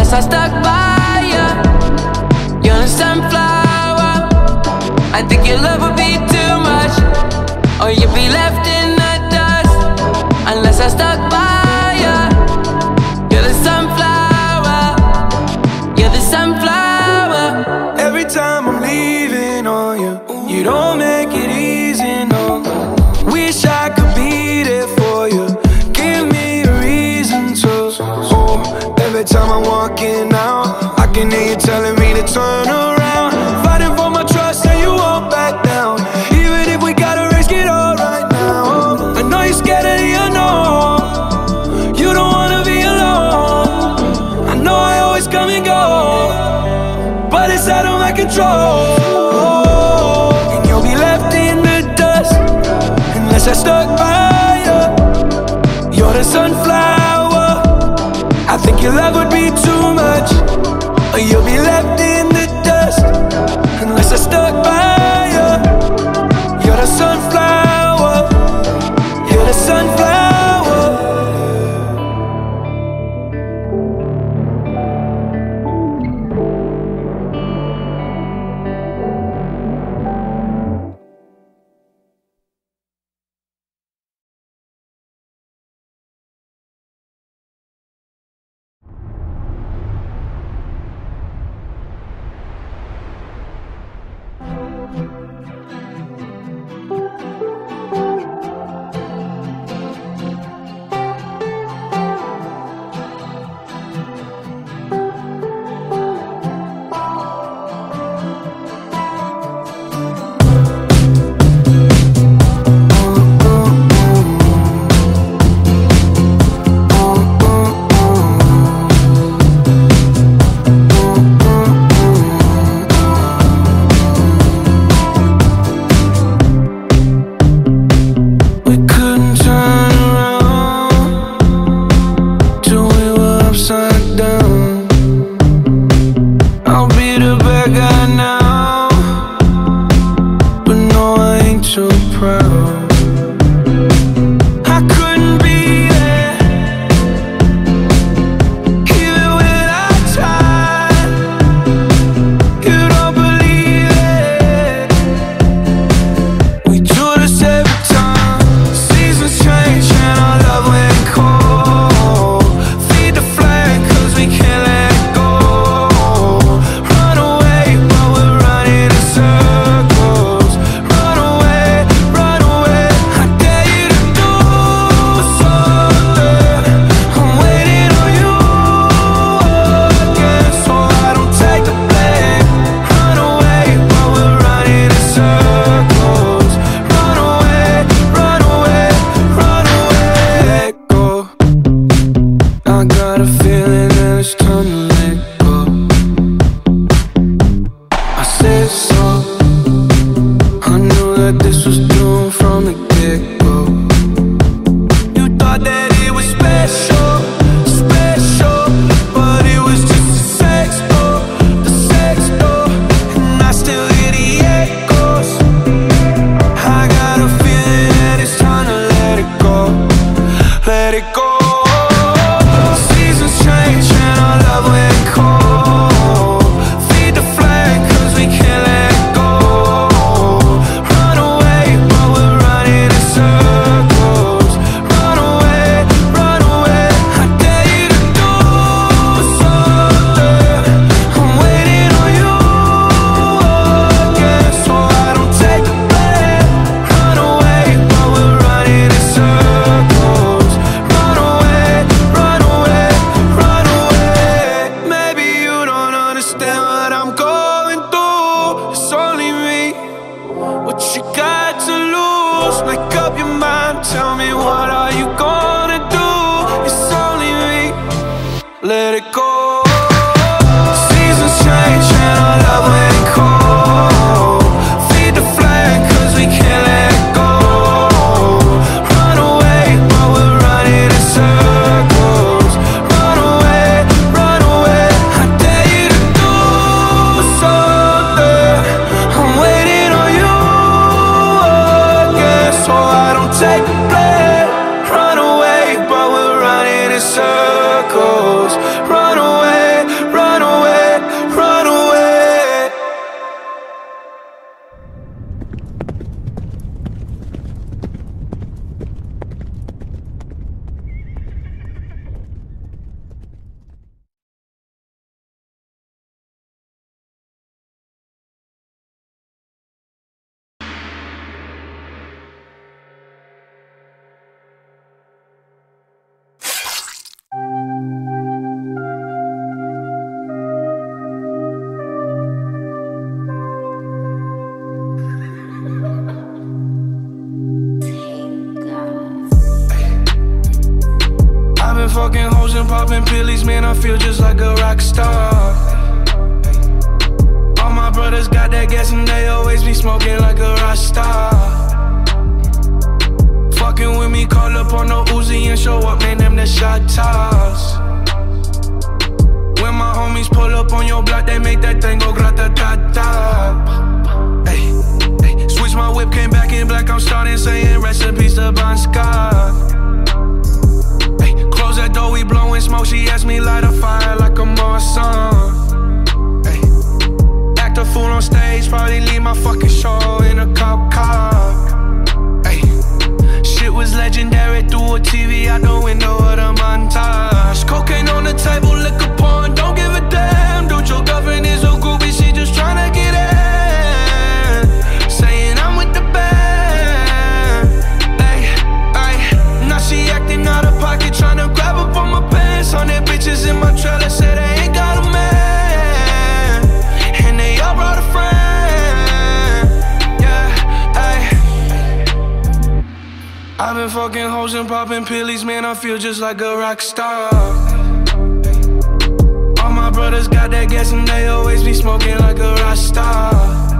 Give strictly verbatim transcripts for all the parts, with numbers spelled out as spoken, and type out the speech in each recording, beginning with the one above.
unless I stuck by you. You're the sunflower. I think your love would be too much, or you'd be left in the dust unless I stuck by you. You're the sunflower. You're the sunflower. Every time I'm leaving on you, you don't make it easy, no. Wish I could be there for you. Give me a reason to. Oh, every time I'm walking out, I can hear you telling me to turn around. Fighting for my trust and you won't back down. Even if we gotta risk it all right now. I know you're scared of the unknown. You don't wanna be alone. I know I always come and go, but it's out of my control. And you'll be left in the dust unless I stuck by you. You're the sunflower. I think your love would be too much, or you'll be left in the dust unless I stuck by you. You're the sunflower. You're the sunflower. pillies, man, I feel just like a rock star. All my brothers got that gas and they always be smoking like a rock star. Fucking with me, call up on the Uzi and show up, man, them the shot toss. When my homies pull up on your block, they make that thing go grata-ta-ta. Ay, ay. Switch my whip, came back in black, I'm starting saying recipes to Bon Scott. Ay, close that door, we blowing smoke, she asked me light a fire like a Marsan. Ay, act a fool on stage, probably leave my fucking show in a cop car. Ay, shit was legendary through a T V out the window of the montage. Cocaine on the table, liquor porn, don't give a damn. Dude, your girlfriend is a groupie, she just tryna get in. Saying I'm with the band. Ay, ay, now she acting out of pocket, tryna grab up on my pants. On their bitches in my trailer, say they ain't got a man, and they all brought a friend. Yeah, ay. I've been fucking hoes and popping pillies, man, I feel just like a rock star. All my brothers got that gas and they always be smoking like a rock star.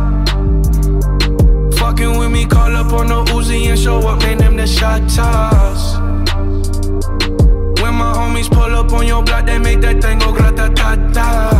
Fucking with me, call up on the Uzi and show up, man, them the shot toss. When my homies pull up on your block, they make that thing go grata-ta-ta.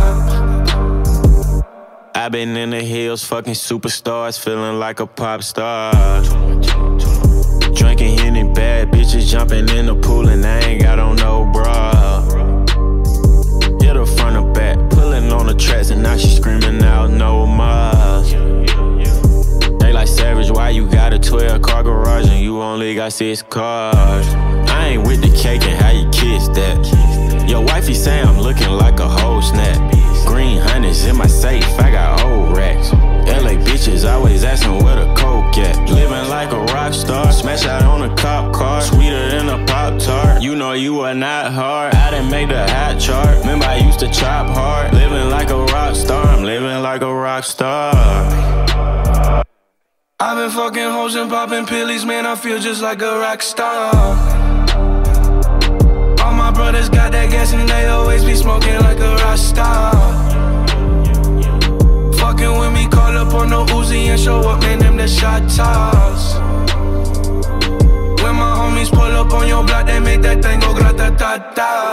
I've been in the hills, fucking superstars, feeling like a pop star. Drinking Henny, bad bitches jumping in the pool and I ain't got on no bra. Hit her front or back, pulling on the tracks and now she screaming out no more. They like Savage, why you got a twelve car garage and you only got six cars? I ain't with the cake and how you kiss that. Your wifey say I'm looking like a whole snap. Green hundreds in my safe, I got old racks. L A bitches always asking where the coke at. Living like a rock star, smash out on a cop car, sweeter than a Pop-Tart. You know you are not hard, I done made the hot chart. Remember I used to chop hard. Living like a rock star, I'm living like a rock star. I've been fucking hoes and popping pillies, man, I feel just like a rock star. All my brothers got that gas and they always be smoking like a rock star. Fucking with me, call up on the Uzi and show up, man, them the shot toss. When my homies pull up on your block, they make that thing go grata-ta-ta.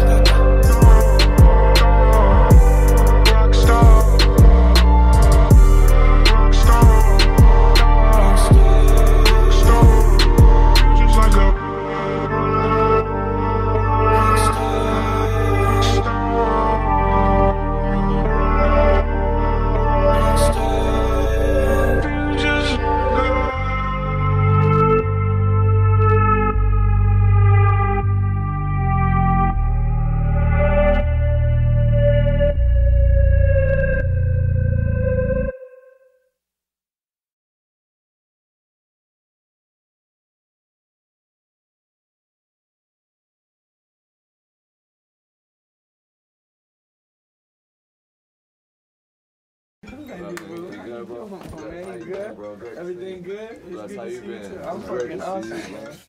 Everything good, bro? Oh, man, you good? Bro, good. Everything good? That's how you been. You I'm fucking awesome,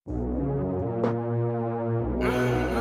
man.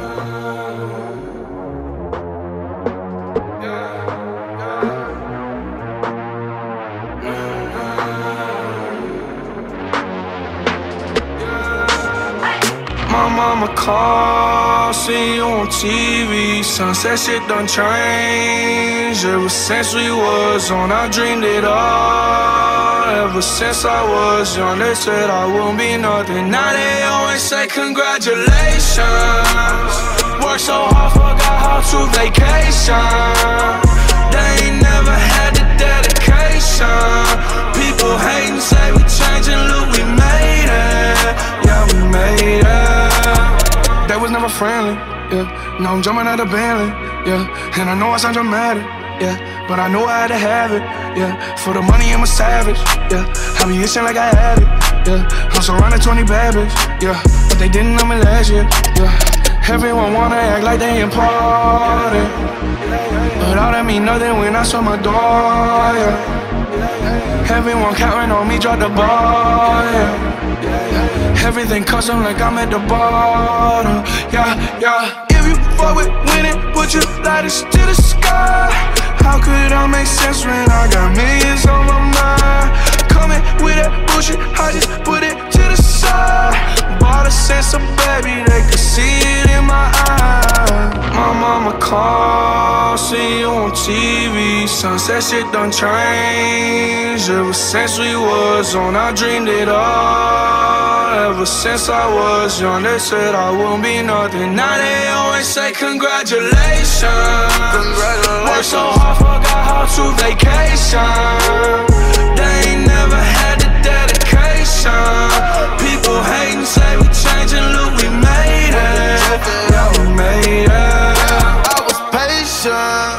My mama called, see you on T V. Sunset shit done changed. Ever since we was on, I dreamed it all. Ever since I was young, they said I wouldn't be nothing. Now they always say congratulations. Worked so hard, forgot how to vacation. They ain't never had the dedication. People hating, say we changing, look, we made it. Yeah, we made it. They was never friendly, yeah. Now I'm jumping out of Bentley, yeah. And I know I sound dramatic, yeah, but I know I had to have it, yeah. For the money, I'm a savage, yeah. I be itching like I had it, yeah. I'm surrounded twenty bad bitches, yeah. But they didn't know me last year, yeah. Everyone wanna act like they important, but all that mean nothing when I saw my door, yeah. Everyone counting on me, drop the ball, yeah. Everything custom like I'm at the bottom, yeah, yeah. If you fuck with winning, put your lighters to the sky. How could I make sense when I got millions on my mind? Coming with that bullshit, I just put it to the side. Bought a sense of baby, they could see it in my eyes. My mama called, see you on T V. Sunset shit done changed. Ever since we was on, I dreamed it all. Ever since I was young, they said I wouldn't be nothing. Now they always say congratulations. Congratulations. Worked so hard, forgot how to vacation. They ain't never had the dedication. People hating, say we changing, look, we made it. Yeah, we made it. I was patient,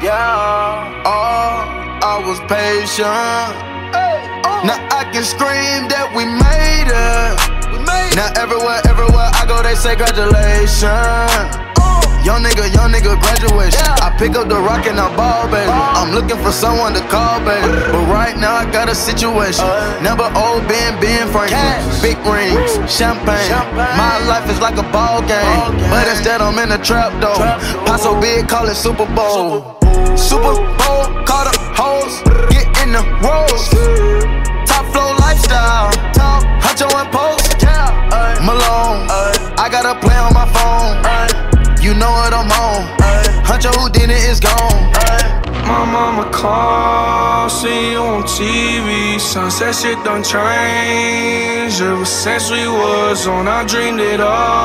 yeah. Oh, I was patient. Now I can scream that we made it. Now everywhere, everywhere I go, they say congratulations. Young nigga, young nigga, graduation. I pick up the rock and I ball, baby. I'm looking for someone to call, baby. But right now I got a situation. Never old Ben, Ben Franklin. Big rings, champagne. My life is like a ball game, but instead I'm in a trap though. Pot so big, call it Super Bowl. Super Bowl, call the hoes, get in the rolls. Top flow lifestyle, Huncho and Post, Malone. I got a play on my phone. You know what I'm on. Huncho who did it is gone. My mama called, see you on T V. Sunset shit done changed. Ever since we was on, I dreamed it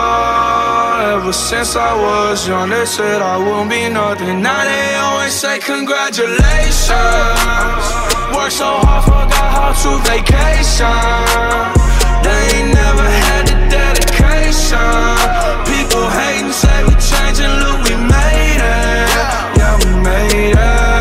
all. Ever since I was young, they said I wouldn't be nothing. Now they always say congratulations. Worked so hard, forgot how to vacation. They ain't never had the dedication. People hating, say we changing, look, we made it. Yeah, we made it.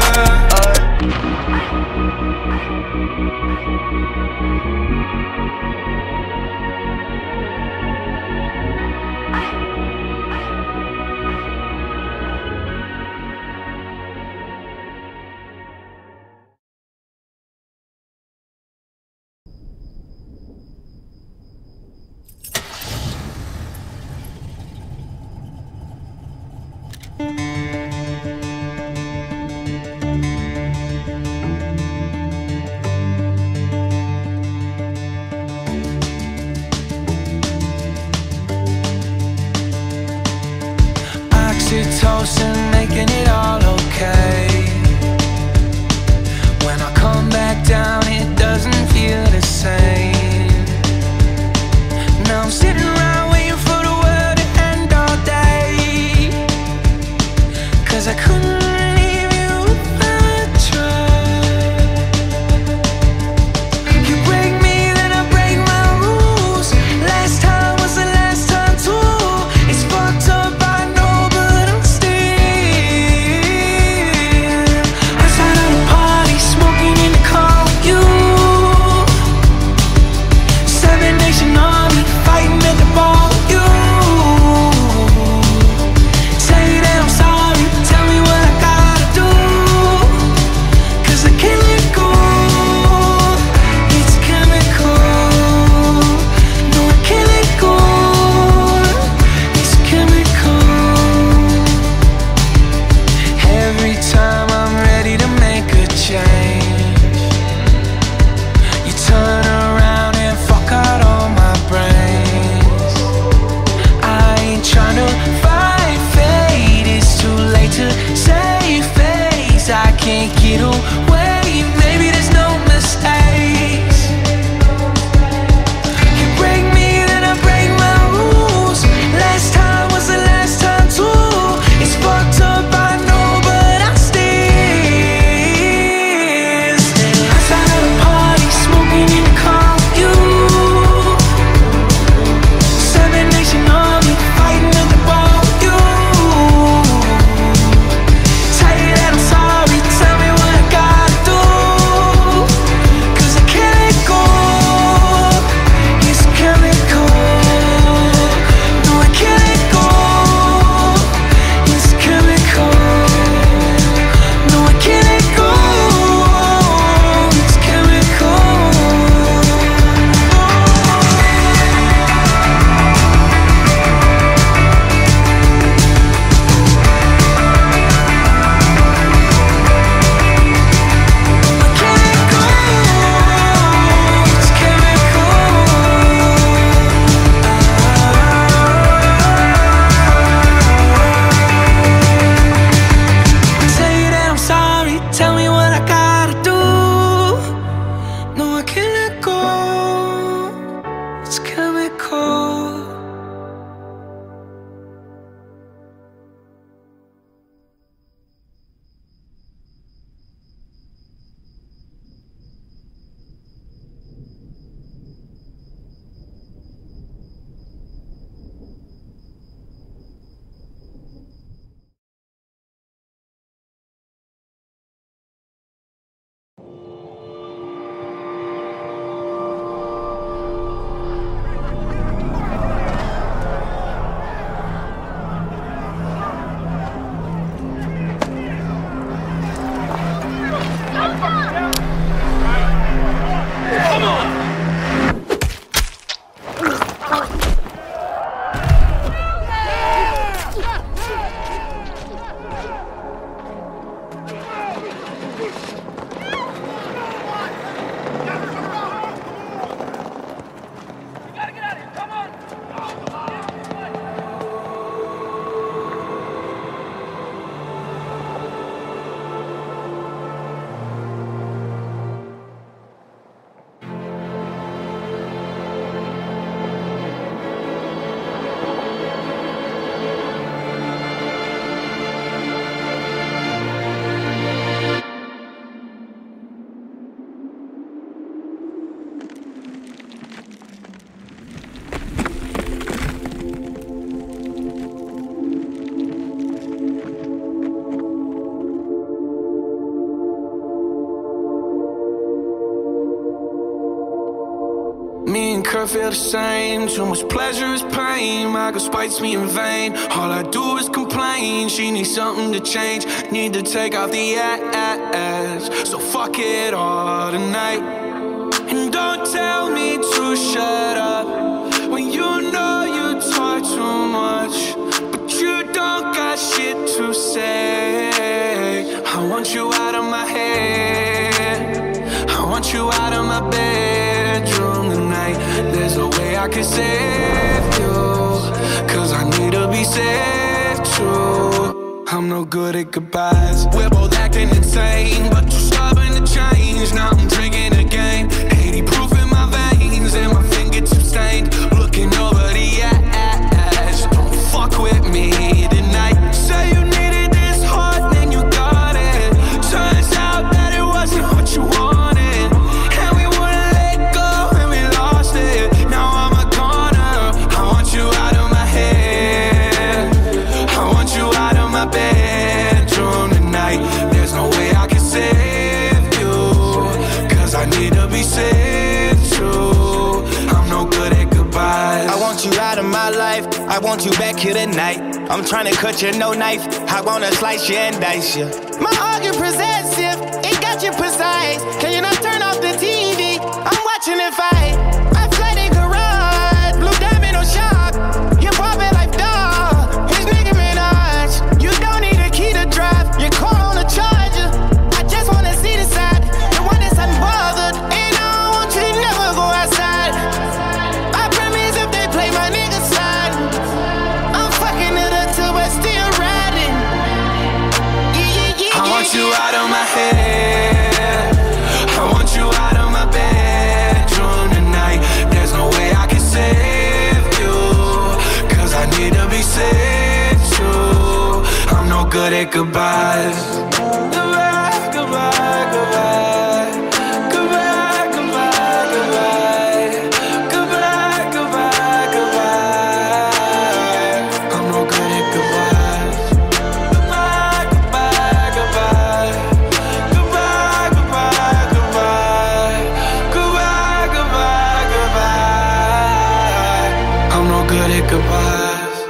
Me and Kurt feel the same. Too much pleasure is pain. My girl spites me in vain. All I do is complain. She needs something to change. Need to take out the ass. So fuck it all tonight. And don't tell me to shut up when you know you talk too much, but you don't got shit to say. I want you out of my head. I want you out of my bedroom tonight. There's no way I can save you, cause I need to be saved too. I'm no good at goodbyes. We're both acting insane, but you're stubborn to change. Now I'm drinking again, eighty proof in my veins, and my fingertips stained. Looking over the ass, don't fuck with me tonight. Say you needed this hard, then you got it. Turns out that it wasn't what you wanted, and we wouldn't let go, and we lost it. Now I'm a goner. I want you out of my head. I want you out of my bedroom tonight. There's no way I can save you, cause I need to be saved too. I'm no good at goodbyes. I want you out of my life. I want you back here tonight. I'm trying to cut you, no knife. I wanna slice you and dice you. My heart get possessive, it got you precise. Can you not turn off the T V? I'm watching it fight. I flooded garage, blue diamond on shock. You pop it like dog, his nigga Minaj. You don't need a key to drive, your car on a charger. I just wanna see the side, the one that's unbothered. And I don't want you to never go outside. I promise if they play my nigga side, I'm fucking it up till we're still riding. Yeah, yeah, yeah, I want yeah, you yeah. out of my head. I want you out of my bedroom tonight. There's no way I can save you, cause I need to be saved too. I'm no good at goodbyes. Goodbye, goodbye, goodbye. Goodbye, goodbye, goodbye. Goodbye, goodbye, goodbye. I'm no good at goodbyes. Goodbye, goodbye, goodbye. Goodbye, goodbye, goodbye. Goodbye, goodbye, goodbye. I'm no good at goodbyes.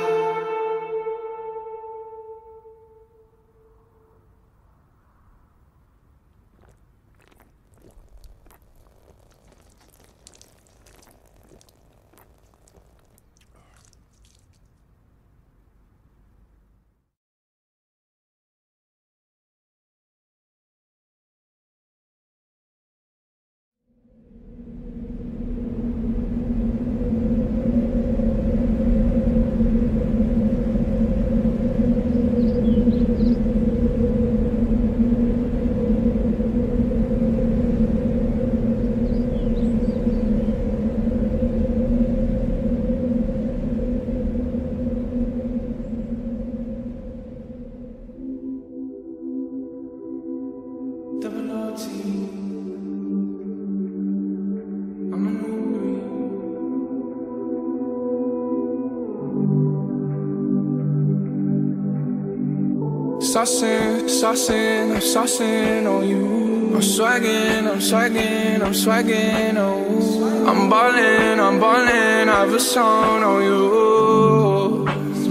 Saucing, saucing, I'm saucing on you. I'm swagging, I'm swagging, I'm swagging on you. I'm ballin', I'm ballin', I have a song on you.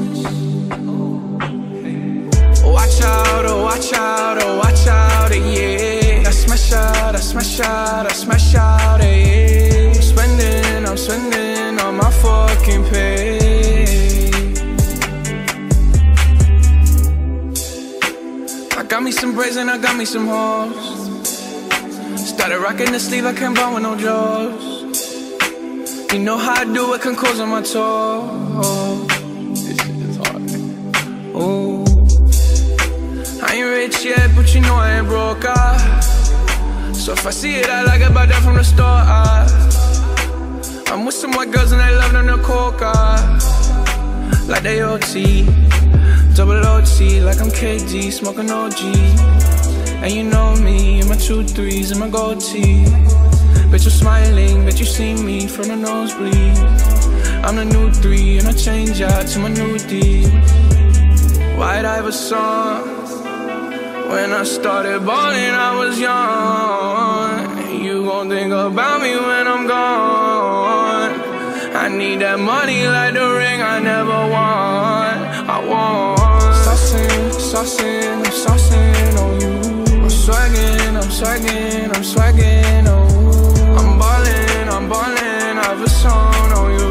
Watch out, oh watch out, oh watch out, yeah. I smash out, I smash out, I smash out, yeah. I'm spending, I'm spending on my fucking pay. Got me some braids and I got me some hoes. Started rocking the sleeve, I can't buy with no jaws. You know how I do it, can close on my toes. This shit is hard. Ooh. I ain't rich yet, but you know I ain't broke, ah. So if I see it, I like it, buy that from the store, ah. I'm with some white girls and they love them to coca, like they O T, double O T, like I'm K D, smoking O G. And you know me, and my two threes and my gold tee. Bet you're smiling, bet you see me from the nosebleed. I'm the new three, and I change out to my new D. White Iverson. When I started balling, I was young. You gon' think about me when I'm gone. I need that money like the ring I never won. I want saucing, saucing, I'm saucing on you. I'm swaggin', I'm swaggin', I'm swaggin', oh. I'm ballin', I'm ballin', I've a song on you.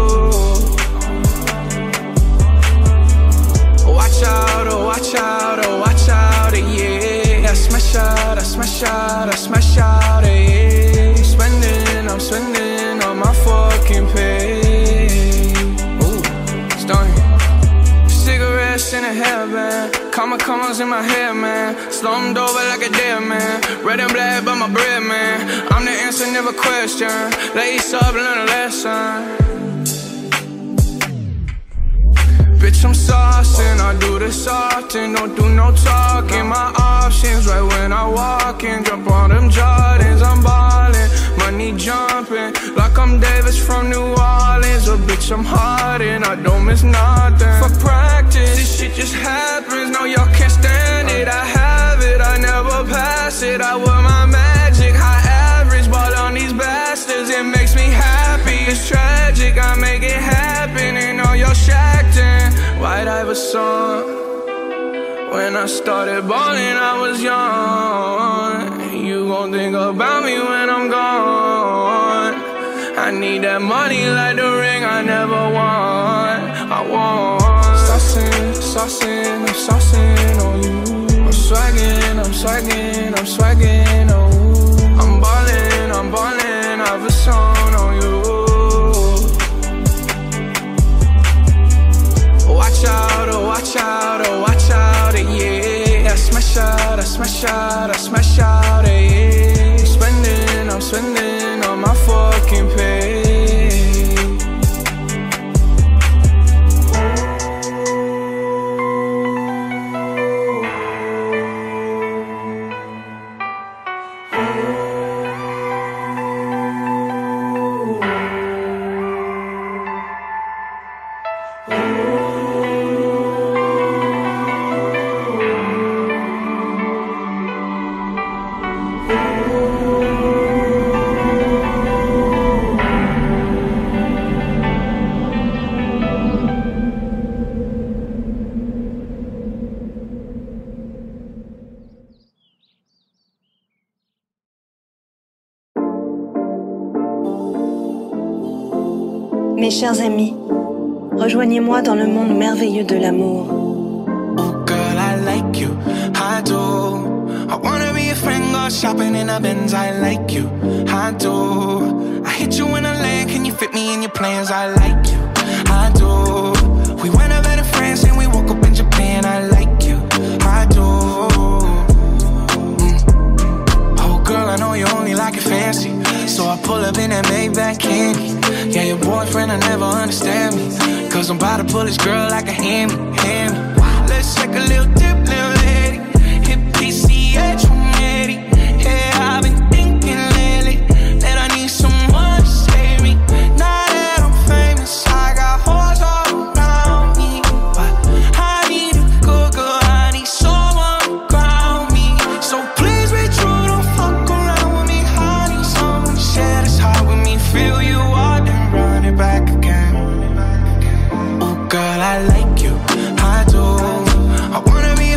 Watch out, oh watch out, oh watch out, yeah. I smash out, I smash out, I smash out, yeah. I'm spending, I'm spending on my fucking pay. Ooh, stunning. Cigarettes in a hairband, comma commas in my hair, man. Slumped over like a dead man. Red and black by my bread, man. I'm the answer, never question. Lace up, learn a lesson. Bitch, I'm saucing, I do this often. Don't do no talking, my options right when I walk in. Jump on them Jordans, I'm ballin'. Money jumping, like I'm Davis from New Orleans. But bitch, I'm hardin', I don't miss nothing. For practice, this shit just happens. No, y'all can't stand it, I have it, I never pass it. I wear my magic, high average, ball on these bastards. It makes me happy, it's tragic, I make it happen. And all y'all shacked in White Iverson. When I started balling, I was young. You gon' think about me when I'm gone. I need that money like the ring I never won. I want saucing, saucing, I'm saucing on you. I'm swaggin', I'm swaggin', I'm swaggin', oh. I'm ballin', I'm ballin', I've a song on you. Watch out, oh watch out, oh watch out, yeah. I smash out, I smash out, I smash out, yeah. I'm spending, I'm spending on my fucking pay. Mes chers amis, rejoignez-moi dans le monde merveilleux de l'amour. Oh girl, I like you, I do. I wanna be a friend, go shopping in a Benz, I like you, I do. I hit you in a land, can you fit me in your plans, I like you, I do. We went over to France and we woke up in Japan, I like you, I do. Mm. Oh girl, I know you only like it fancy, so I pull up in that Maybach candy. Yeah, your boyfriend, I never understand me, cause I'm about to pull this girl like a hammy, hammy. Let's take a little dip, little lady. Hit P C H, I'm ready. Yeah, I've been thinking lately that I need someone to save me. Now that I'm famous, I got hoes all around me, but I need a good girl, I need someone to ground me. So please be true, don't fuck around with me. I need someone to share this heart with me. Feel you are, then run it back again. Oh girl, I like you, I do. I wanna be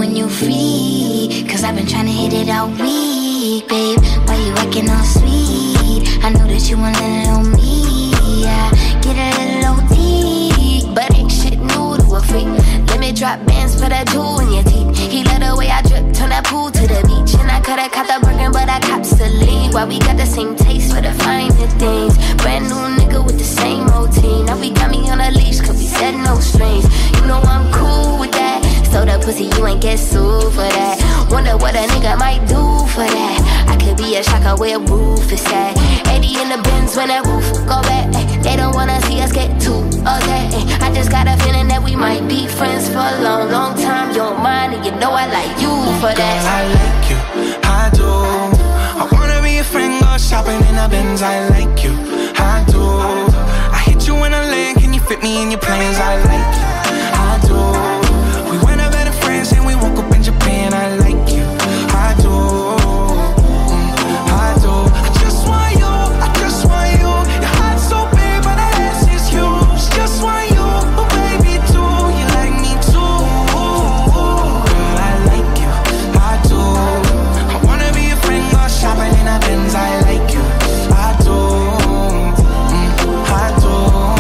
when you free, cause I've been trying to hit it all week, babe. Why you acting all sweet? I know that you want a little me, yeah. Get a little O T, but ain't shit new to a freak. Let me drop bands for that jewel in your teeth. He let the way I drip, turn that pool to the beach. And I coulda caught the Birkin, but I cops the lead. Why we got the same taste for the finer things. Brand new nigga with the same routine. Now we got me on a leash, cause we said no strings. You know I'm cool with that. So the pussy, you ain't get sued for that. Wonder what a nigga might do for that. I could be a shocker where roof is at. eighty in the Benz when that roof go back. They don't wanna see us get too upset. I just got a feeling that we might be friends for a long, long time. You don't mind, and you know I like you for that. Girl, I like you, I do. I wanna be a friend, go shopping in the Benz. I like you, I do. I hit you in a lane, can you fit me in your plans? I like you, I do. We went up better friends and we woke up in Japan. I like you, I do, mm, I do. I just want you, I just want you. Your heart's so big, but that ass is huge. Just want you, oh baby, too. You like me too, girl. I like you, I do. I wanna be a friend, go shopping in a Benz. I like you, I do, mm, I do.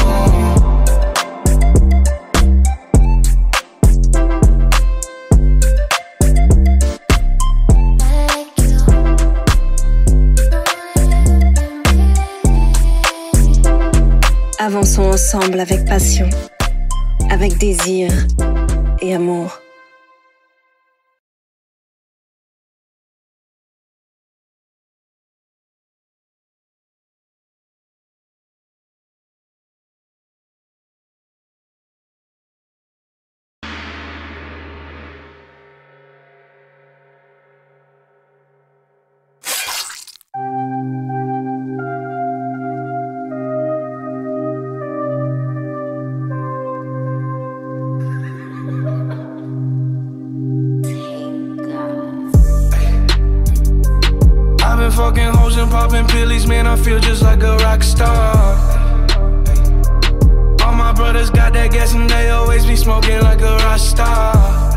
Avançons ensemble avec passion, avec désir et amour. Fucking hoes and popping pillies, man, I feel just like a rock star. All my brothers got that gas and they always be smoking like a rock star.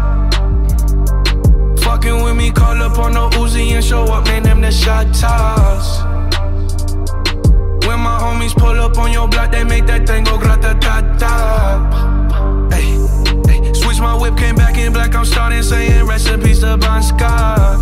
Fucking with me, call up on the Uzi and show up, man, them the shot toss. When my homies pull up on your block, they make that thing go grata-ta-ta. Ay, ay. Switch my whip, came back in black, I'm starting saying recipes to Bon Scott.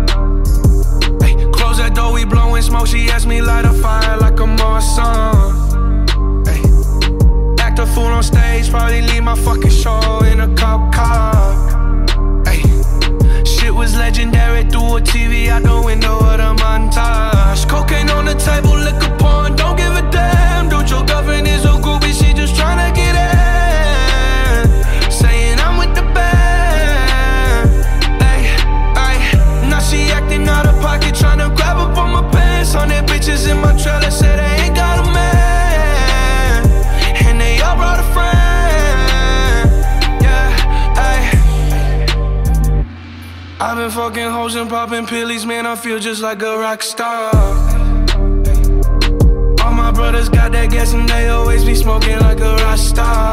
Close that door, we blowing smoke. She asked me light a fire like a Marsan. Ay. Act a fool on stage, probably leave my fucking show in a cop car. Ay. Shit was legendary through a T V out the window of the montage. Cocaine on the table, liquor porn, don't give a damn. Dude, your girlfriend is a groupie, she just tryna get in. Saying I'm with the band. Ay, ay. Now she acting out of pocket, tryna grab up on my pants. On their bitches in my trailer, say they ain't got a man. And they all brought a friend. Yeah, ay. I've been fucking hoes and popping pillies, man, I feel just like a rock star. All my brothers got that gas and they always be smoking like a rock star.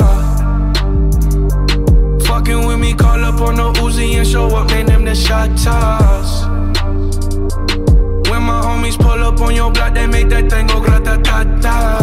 Fucking with me, call up on the Uzi and show up, man, them the shot toss. When my homies pull up on your block, they make that thing go grata-ta-ta.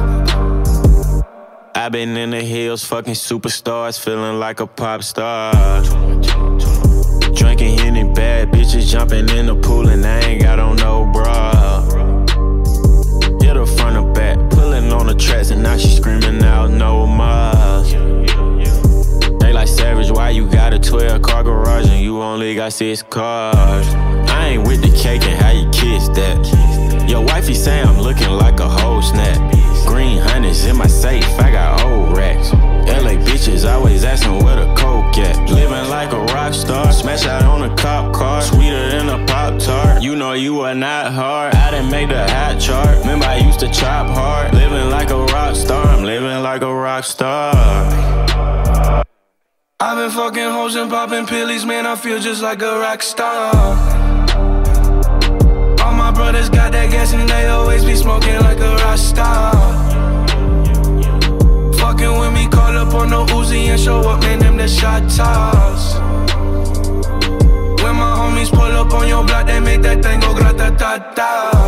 I've been in the hills, fucking superstars, feeling like a pop star. Drinking Henny, bad bitches jumping in the pool and I ain't got on no bra. Hit her front or back, pulling on the tracks and now she screaming out no more. They like Savage, why you got a twelve car garage and you only got six cars? I ain't with the cake and how you kiss that. Your wifey say I'm looking like a whole snap. Green hundreds in my safe, I got old racks. L A bitches always asking where the coke at. Living like a rock star, smash out on a cop car. Sweeter than a Pop-Tart, you know you are not hard. I done made the hot chart, remember I used to chop hard. Living like a rock star, I'm living like a rock star. I've been fucking hoes and popping pillies, man, I feel just like a rock star. All my brothers got that gas and they always be smoking like a rock star. Fucking with me, call up on the Uzi and show up, man, them the shot toss. Glock, they make that thing go grata-ta-ta.